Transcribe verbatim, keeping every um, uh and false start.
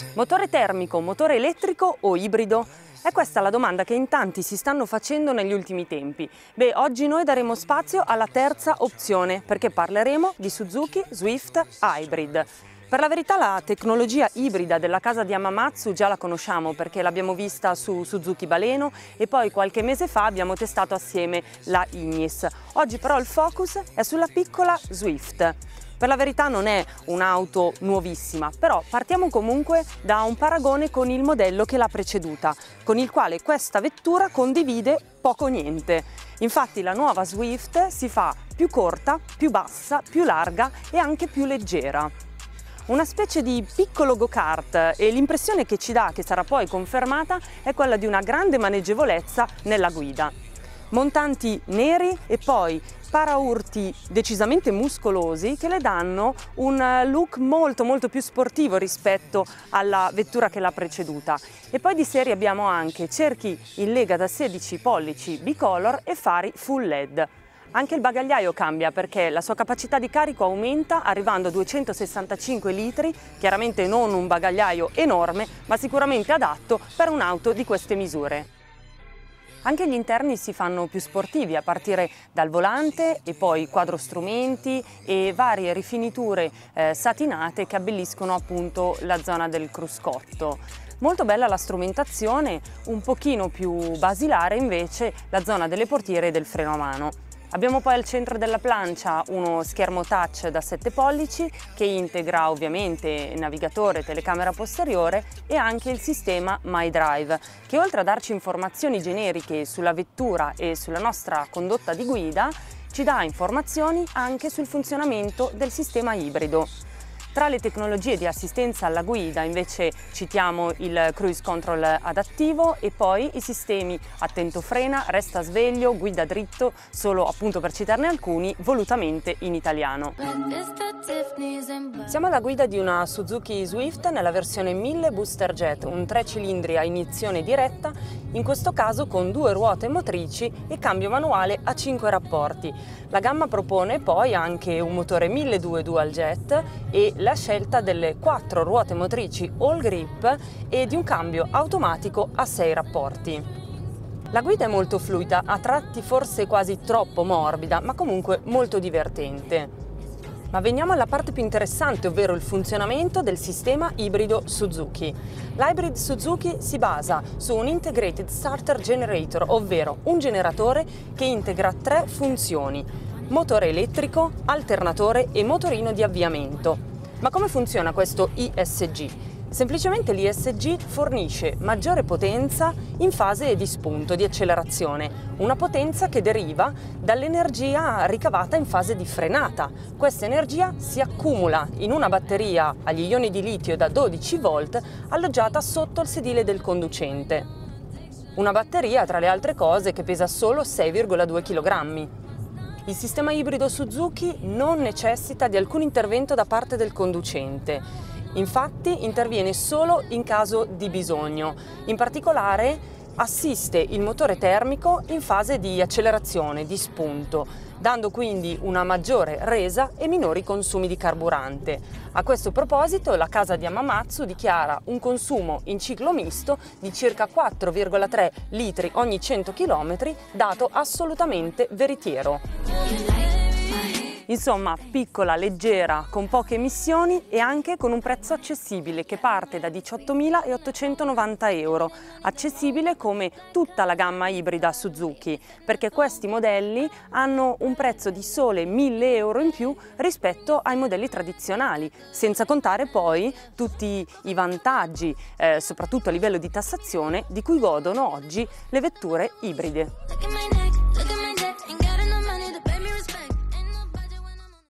Motore termico, motore elettrico o ibrido? È questa la domanda che in tanti si stanno facendo negli ultimi tempi. Beh, oggi noi daremo spazio alla terza opzione, perché parleremo di Suzuki Swift Hybrid. Per la verità la tecnologia ibrida della casa di Hamamatsu già la conosciamo perché l'abbiamo vista su Suzuki Baleno e poi qualche mese fa abbiamo testato assieme la Ignis. Oggi però il focus è sulla piccola Swift. Per la verità non è un'auto nuovissima, però partiamo comunque da un paragone con il modello che l'ha preceduta, con il quale questa vettura condivide poco o niente. Infatti la nuova Swift si fa più corta, più bassa, più larga e anche più leggera. Una specie di piccolo go-kart e l'impressione che ci dà, che sarà poi confermata, è quella di una grande maneggevolezza nella guida. Montanti neri e poi paraurti decisamente muscolosi che le danno un look molto molto più sportivo rispetto alla vettura che l'ha preceduta. E poi di serie abbiamo anche cerchi in lega da sedici pollici bicolor e fari full L E D. Anche il bagagliaio cambia perché la sua capacità di carico aumenta arrivando a duecentosessantacinque litri, chiaramente non un bagagliaio enorme, ma sicuramente adatto per un'auto di queste misure. Anche gli interni si fanno più sportivi a partire dal volante e poi quadro strumenti e varie rifiniture eh, satinate che abbelliscono appunto la zona del cruscotto. Molto bella la strumentazione, un pochino più basilare invece la zona delle portiere e del freno a mano. Abbiamo poi al centro della plancia uno schermo touch da sette pollici che integra ovviamente navigatore, telecamera posteriore e anche il sistema MyDrive che oltre a darci informazioni generiche sulla vettura e sulla nostra condotta di guida ci dà informazioni anche sul funzionamento del sistema ibrido. Tra le tecnologie di assistenza alla guida invece citiamo il cruise control adattivo e poi i sistemi attento frena, resta sveglio, guida dritto, solo appunto per citarne alcuni, volutamente in italiano. Siamo alla guida di una Suzuki Swift nella versione mille Booster Jet, un tre cilindri a iniezione diretta, in questo caso con due ruote motrici e cambio manuale a cinque rapporti. La gamma propone poi anche un motore milleduecento Dual Jet e la scelta delle quattro ruote motrici all grip e di un cambio automatico a sei rapporti. La guida è molto fluida, a tratti forse quasi troppo morbida, ma comunque molto divertente. Ma veniamo alla parte più interessante, ovvero il funzionamento del sistema ibrido Suzuki. L'hybrid Suzuki si basa su un Integrated Starter Generator, ovvero un generatore che integra tre funzioni: motore elettrico, alternatore e motorino di avviamento. Ma come funziona questo I S G? Semplicemente l'I S G fornisce maggiore potenza in fase di spunto, di accelerazione, una potenza che deriva dall'energia ricavata in fase di frenata. Questa energia si accumula in una batteria agli ioni di litio da dodici volt alloggiata sotto il sedile del conducente. Una batteria, tra le altre cose, che pesa solo sei virgola due chilogrammi. Il sistema ibrido Suzuki non necessita di alcun intervento da parte del conducente, infatti interviene solo in caso di bisogno. In particolare assiste il motore termico in fase di accelerazione, di spunto, dando quindi una maggiore resa e minori consumi di carburante. A questo proposito la casa di Hamamatsu dichiara un consumo in ciclo misto di circa quattro virgola tre litri ogni cento chilometri, dato assolutamente veritiero. Insomma, piccola, leggera, con poche emissioni e anche con un prezzo accessibile che parte da diciottomilaottocentonovanta euro, accessibile come tutta la gamma ibrida Suzuki, perché questi modelli hanno un prezzo di sole mille euro in più rispetto ai modelli tradizionali, senza contare poi tutti i vantaggi, eh, soprattutto a livello di tassazione, di cui godono oggi le vetture ibride.